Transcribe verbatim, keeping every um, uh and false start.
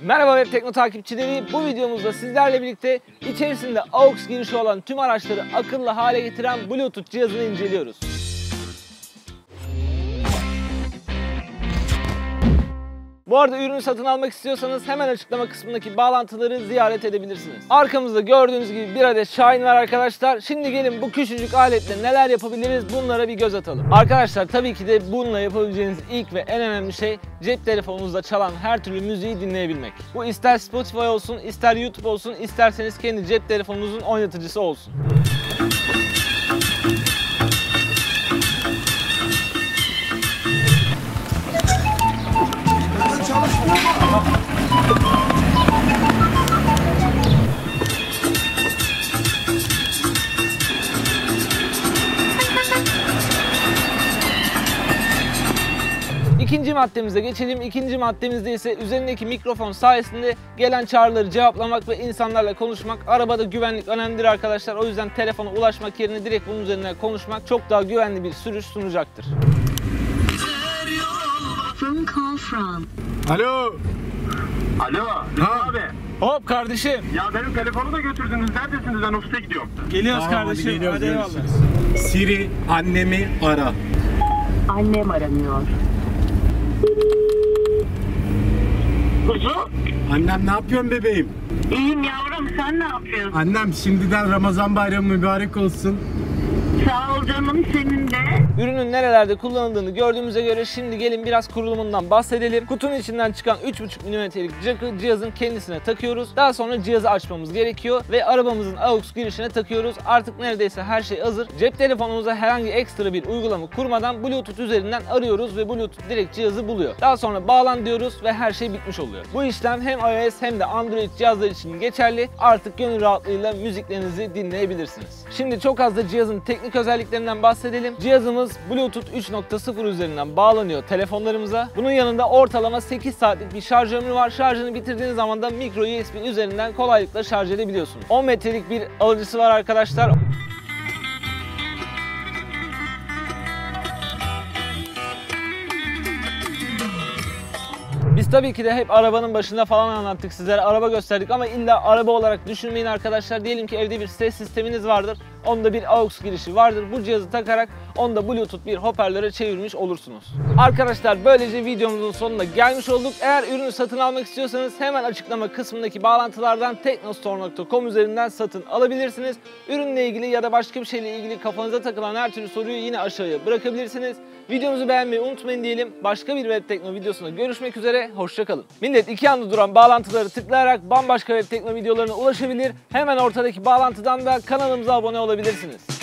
Merhaba Web Tekno takipçileri, bu videomuzda sizlerle birlikte içerisinde A U X girişi olan tüm araçları akıllı hale getiren Bluetooth cihazını inceliyoruz. Bu arada ürünü satın almak istiyorsanız hemen açıklama kısmındaki bağlantıları ziyaret edebilirsiniz. Arkamızda gördüğünüz gibi bir adet Shine var arkadaşlar. Şimdi gelin bu küçücük aletle neler yapabiliriz bunlara bir göz atalım. Arkadaşlar tabii ki de bununla yapabileceğiniz ilk ve en önemli şey cep telefonunuzda çalan her türlü müziği dinleyebilmek. Bu ister Spotify olsun, ister YouTube olsun, isterseniz kendi cep telefonunuzun oynatıcısı olsun. İkinci maddemize geçelim. İkinci maddemizde ise üzerindeki mikrofon sayesinde gelen çağrıları cevaplamak ve insanlarla konuşmak. Arabada güvenlik önemlidir arkadaşlar. O yüzden telefona ulaşmak yerine direkt bunun üzerinden konuşmak çok daha güvenli bir sürüş sunacaktır. Alo. Alo, Ha. abi. Hop kardeşim. Ya benim telefonu da götürdünüz. Neredesiniz? Ben ofise gidiyorum. Geliyoruz Tamam, kardeşim. hadi geliyoruz, Hadi eyvallah. görüşürüz. Siri annemi ara. Annem aranıyor. Kuzu? Annem ne yapıyorsun bebeğim? İyiyim yavrum, sen ne yapıyorsun? Annem şimdiden Ramazan bayramı mübarek olsun. Sağ ol canım, senin de. Ürünün nerelerde kullanıldığını gördüğümüze göre şimdi gelin biraz kurulumundan bahsedelim. Kutunun içinden çıkan üç buçuk milimetrelik jack'ı cihazın kendisine takıyoruz. Daha sonra cihazı açmamız gerekiyor ve arabamızın A U X girişine takıyoruz. Artık neredeyse her şey hazır. Cep telefonumuza herhangi ekstra bir uygulama kurmadan Bluetooth üzerinden arıyoruz ve Bluetooth direkt cihazı buluyor. Daha sonra bağlan diyoruz ve her şey bitmiş oluyor. Bu işlem hem iOS hem de Android cihazlar için geçerli. Artık gönül rahatlığıyla müziklerinizi dinleyebilirsiniz. Şimdi çok az da cihazın teknik özelliklerinden bahsedelim. Cihazımız Bluetooth üç nokta sıfır üzerinden bağlanıyor telefonlarımıza. Bunun yanında ortalama sekiz saatlik bir şarj ömrü var. Şarjını bitirdiğiniz zaman da micro U S B üzerinden kolaylıkla şarj edebiliyorsunuz. on metrelik bir alıcısı var arkadaşlar. Biz tabii ki de hep arabanın başında falan anlattık sizlere, araba gösterdik ama illa araba olarak düşünmeyin arkadaşlar. Diyelim ki evde bir ses sisteminiz vardır, onda bir A U X girişi vardır. Bu cihazı takarak onda Bluetooth bir hoparlöre çevirmiş olursunuz. Arkadaşlar böylece videomuzun sonuna gelmiş olduk. Eğer ürünü satın almak istiyorsanız hemen açıklama kısmındaki bağlantılardan teknostore nokta com üzerinden satın alabilirsiniz. Ürünle ilgili ya da başka bir şeyle ilgili kafanıza takılan her türlü soruyu yine aşağıya bırakabilirsiniz. Videomuzu beğenmeyi unutmayın diyelim. Başka bir Web Tekno videosunda görüşmek üzere. Hoşça kalın. Millet iki yanda duran bağlantıları tıklayarak bambaşka Web Tekno videolarına ulaşabilir. Hemen ortadaki bağlantıdan da kanalımıza abone olabilirsiniz.